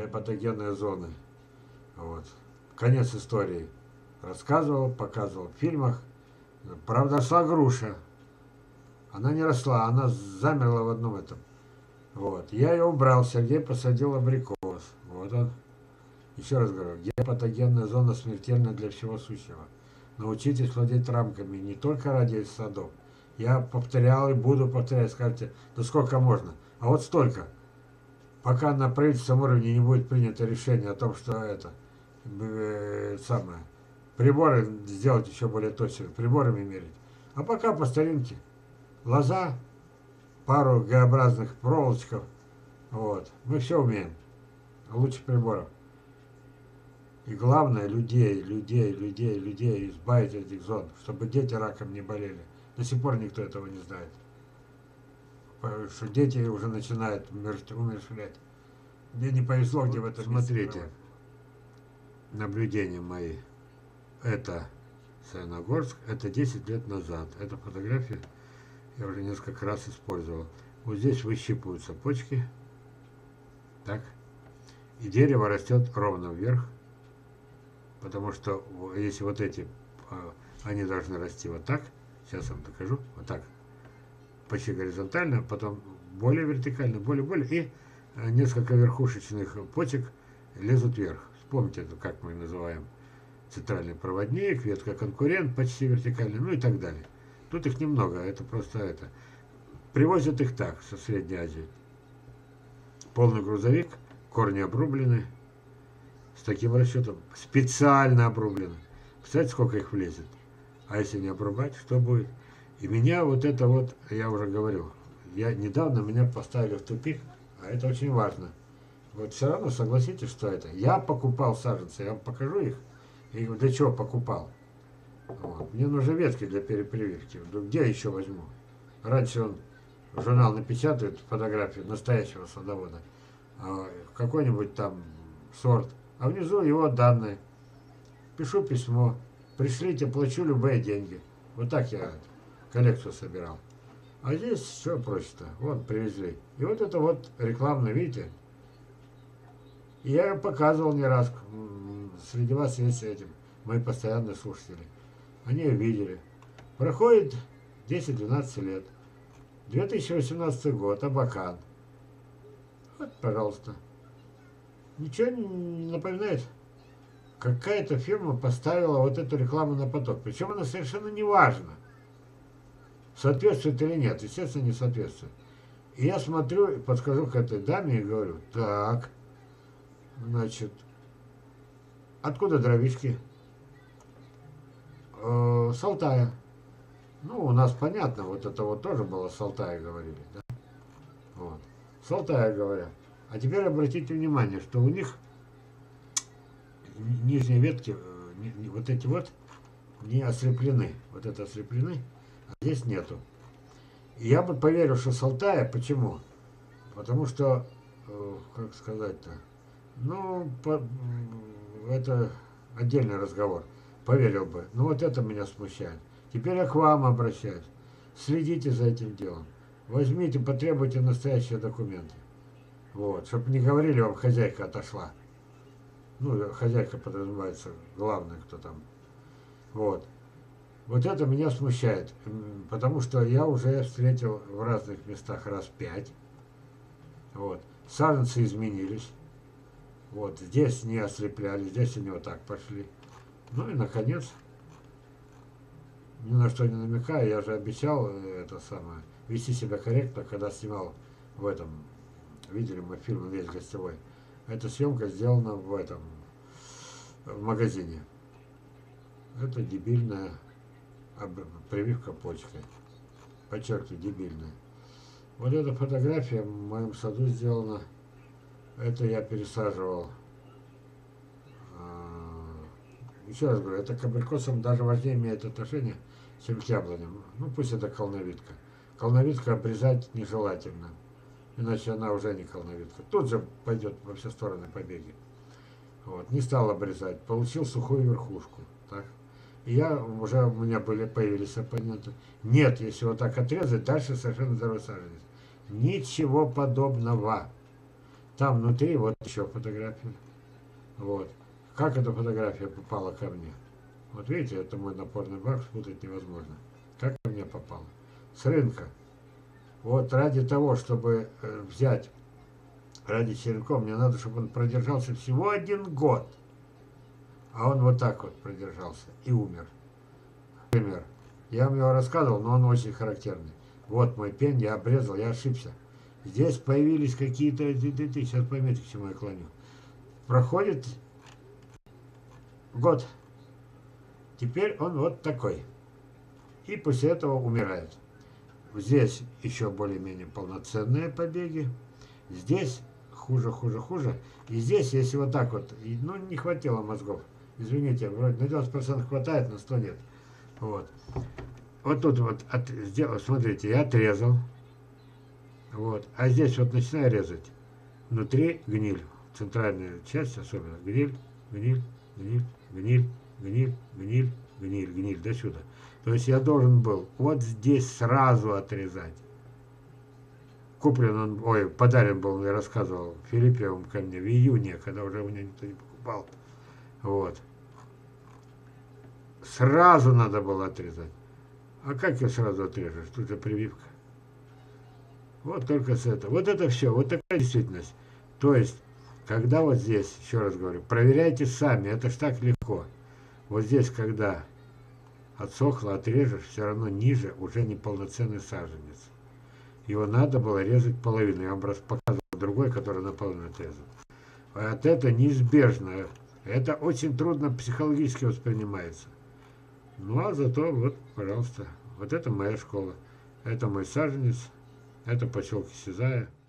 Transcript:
патогенные зоны. Вот. Конец истории. Рассказывал, показывал в фильмах. Правда, росла груша. Она не росла, она замерла в одном этом. Вот. Я ее убрал, Сергей посадил абрикос. Вот он. Еще раз говорю, геопатогенная зона смертельна для всего сущего. Научитесь владеть рамками, не только ради садов. Я повторял и буду повторять, скажете, да сколько можно? А вот столько. Пока на правительственном уровне не будет принято решение о том, что это самое, приборы сделать еще более точными, приборами мерить. А пока по старинке. Лоза, пару Г-образных проволочков. Вот. Мы все умеем. Лучше приборов. И главное, людей избавить от этих зон, чтобы дети раком не болели. До сих пор никто этого не знает. Потому что дети уже начинают умерщвлять. Мне не повезло, где в этом смотрите. Наблюдения мои. Это Саяногорск, это 10 лет назад. Эта фотография я уже несколько раз использовал. Вот здесь выщипываются почки. Так. И дерево растет ровно вверх. Потому что если вот эти, они должны расти вот так. Сейчас вам покажу. Вот так. Почти горизонтально, потом более вертикально, более. И несколько верхушечных почек лезут вверх. Вспомните это, как мы называем. Центральный проводник, ветка конкурент, почти вертикальный, ну и так далее. Тут их немного, это просто это. Привозят их так, со Средней Азии. Полный грузовик, корни обрублены. С таким расчетом. Специально обрублены. Представляете, сколько их влезет? А если не обрубать, что будет? И меня вот это вот, я уже говорил, недавно меня поставили в тупик, а это очень важно. Вот все равно согласитесь, что это. Я покупал саженцы, я вам покажу их. И для чего покупал? Вот. Мне нужны ветки для перепрививки. Где я еще возьму? Раньше он журнал напечатает фотографию настоящего садовода. Какой-нибудь там сорт. А внизу его данные. Пишу письмо. Пришлите, плачу любые деньги. Вот так я коллекцию собирал. А здесь все проще-то. Вот привезли. И вот это вот рекламно, видите? И я показывал не раз. Среди вас есть этим мои постоянные слушатели. Они ее видели. Проходит 10-12 лет. 2018 год. Абакан. Вот, пожалуйста. Ничего не напоминает? Какая-то фирма поставила вот эту рекламу на поток. Причем она совершенно не важна. Соответствует или нет. Естественно, не соответствует. И я смотрю, подхожу к этой даме и говорю, так, значит, откуда дровишки? С Алтая. Ну, у нас понятно, вот это вот тоже было с Алтая, говорили, да? Вот. С Алтая говорят. А теперь обратите внимание, что у них нижние ветки, вот эти вот, не ослеплены. Вот это ослеплены, а здесь нету. И я бы поверил, что с Алтая. Почему? Потому что, как сказать-то, ну, это отдельный разговор. Поверил бы. Но вот это меня смущает. Теперь я к вам обращаюсь. Следите за этим делом. Возьмите, потребуйте настоящие документы. Вот. Чтобы не говорили вам, хозяйка отошла. Ну, хозяйка подразумевается, главное, кто там. Вот. Вот это меня смущает. Потому что я уже встретил в разных местах раз 5. Вот. Саженцы изменились. Вот. Здесь не ослепляли, здесь они вот так пошли. Ну и наконец, ни на что не намекаю, я же обещал это самое, вести себя корректно, когда снимал в этом, видели мы фильм «Весь гостевой». Эта съемка сделана в магазине. Это дебильная прививка почкой. Подчеркиваю, дебильная. Вот эта фотография в моем саду сделана. Это я пересаживал. Еще раз говорю, это к абрикосам даже важнее имеет отношение, чем к яблоням. Ну, пусть это колновидка. Колновидка обрезать нежелательно, иначе она уже не колновидка. Тут же пойдет во все стороны побеги. Вот. Не стал обрезать, получил сухую верхушку. Так. И у меня появились оппоненты. Нет, если вот так отрезать, дальше совершенно здоровый саженец. Ничего подобного. Там внутри вот еще фотография. Вот. Как эта фотография попала ко мне? Вот видите, это мой напорный бак, спутать невозможно. Как ко мне попало? С рынка. Вот ради того, чтобы взять ради черенков, мне надо, чтобы он продержался всего 1 год. А он вот так вот продержался и умер. Например, я вам его рассказывал, но он очень характерный. Вот мой пень, я обрезал, я ошибся. Здесь появились какие-то, сейчас поймете, к чему я клоню. Проходит год. Теперь он вот такой. И после этого умирает. Здесь еще более-менее полноценные побеги. Здесь хуже, хуже, хуже. И здесь, если вот так вот, ну, не хватило мозгов. Извините, вроде на 90% хватает, на 100 нет. Вот. Вот тут вот, смотрите, я отрезал. Вот. А здесь вот начинаю резать. Внутри гниль. Центральная часть особенно. Гниль, гниль, гниль, гниль, гниль, гниль, гниль, гниль. До сюда. То есть я должен был вот здесь сразу отрезать. Куплен он, ой, подарен был, я рассказывал, Филиппевым ко мне в июне, когда уже у меня никто не покупал. Вот. Сразу надо было отрезать. А как я сразу отрежешь? Тут же прививка. Вот только с этого. Вот это все. Вот такая действительность. То есть, когда вот здесь, еще раз говорю, проверяйте сами. Это ж так легко. Вот здесь, когда отсохло, отрежешь, все равно ниже уже неполноценный саженец. Его надо было резать половину. Я вам раз показывал другой, который наполовину отрезал. Вот это неизбежно. Это очень трудно психологически воспринимается. Ну а зато вот, пожалуйста, вот это моя школа. Это мой саженец. Это поселок Сизая.